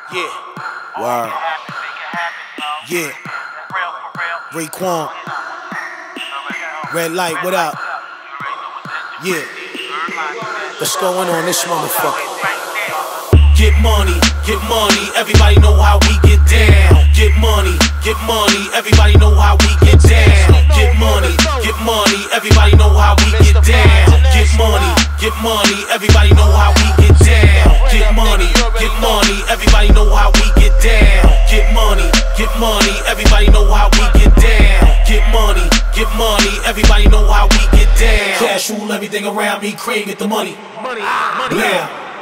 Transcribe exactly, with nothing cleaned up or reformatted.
Yeah. Wow. Yeah. Raekwon. Redlight, what up? Yeah. What's going on this motherfucker? Get money, get money, everybody know how we get down. Get money, get money, everybody know how we get down. Get money, get money, everybody know how we get down. Get money, get money, everybody know how we get down. Get money, get money, everybody know how we get down. Get money, get money, everybody know how we get down. Get money, get money, everybody know how we get down. Cash rule everything around me, Craig get the money. Money, money. Now.